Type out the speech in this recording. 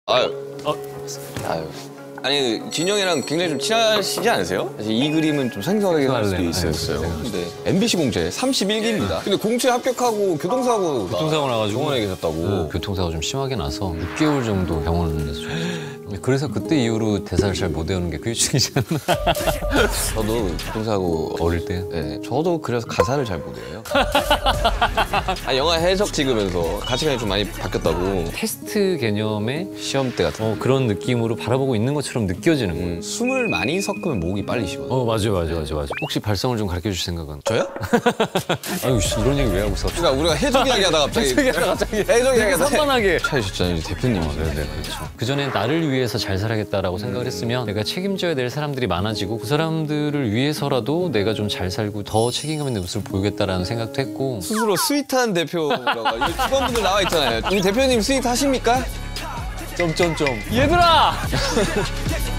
아유. 아유. 아니 진영이랑 굉장히 좀 친하시지 않으세요? 사실 이 그림은 좀 생소하게 할 수도 있었어요. 근데 MBC 공채 31기입니다. 근데 공채 합격하고 교통사고 나가지고 병원에 계셨다고. 교통사고 좀 심하게 나서 6개월 정도 병원에서 그래서 그때 이후로 대사를 잘 못 외우는 게 후유증이지 않나. 저도 교통사고 어릴 때? 네, 저도 그래서 가사를 잘 못 외워요. 아, 영화 해석 찍으면서 가치관이 좀 많이 바뀌었다고. 테스트 개념의 시험 때 같은 그런 느낌으로 바라보고 있는 것처럼 느껴지는 거예요. 숨을 많이 섞으면 목이 빨리 쉬거든요. 맞아요. 혹시 발성을 좀 가르쳐 주실 생각은? 저요? 아유, 이런 얘기 왜 하고 있어? 그러니까 우리가 해석 이야기 하다가 갑자기 해석 이야기 하다가 산만하게. 차이셨잖아요, 이제 대표님이. 네, 그렇죠. 그전에 나를 위해서 잘 살아야겠다라고 생각을 했으면 내가 책임져야 될 사람들이 많아지고 그 사람들을 위해서라도 내가 좀 잘 살고 더 책임감 있는 모습을 보이겠다라는 생각도 했고. 스스로 스윗한 대표라고 이 직원분들 나와 있잖아요. 우리 대표님 스윗하십니까? 얘들아!